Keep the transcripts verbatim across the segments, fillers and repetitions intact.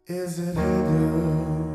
Is it hidden?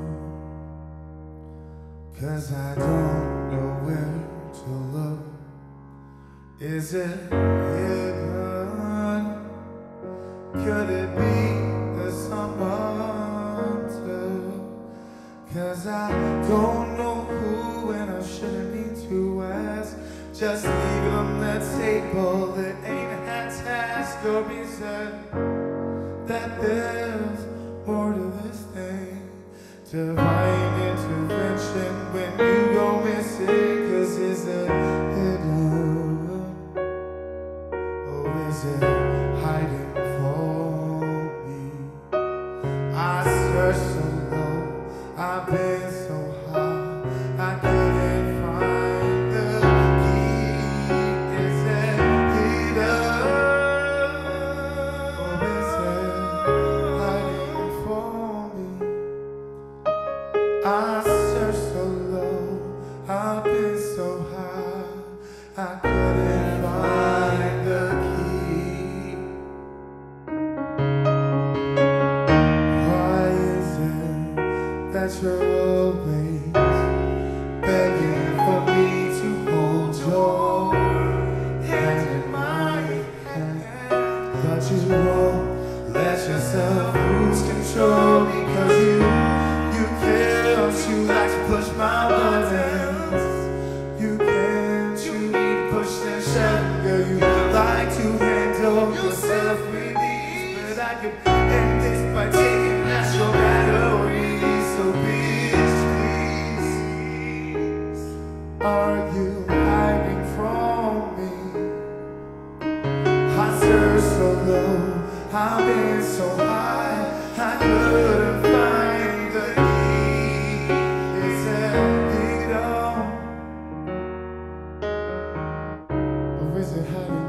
Cause I don't know where to look. Is it hidden? Could it be that someone took? Cause I don't know who and I shouldn't need to ask. Just leave it on that table that ain't had to ask. Or be said that there's more to this thing. Divine intervention when you go missing. Cause is it hidden? Or is it hiding from me? I searched so low, I've been so high, I couldn't find the key. Is it hidden? Or is it hiding from me? I searched so low, I've been so high, I couldn't find the key. Why is it that you're always begging for me to hold your hand in my hand? But you won't let yourself lose control because you You care, don't you like to push my buttons? You can't, you need to push and shove. Girl, you like to handle yourself with ease. But I could end this by taking out your batteries. So bitch, please, are you hiding from me? I searched so low, I've been so high, I couldn't find the key. Is it hidden? Or is it hiding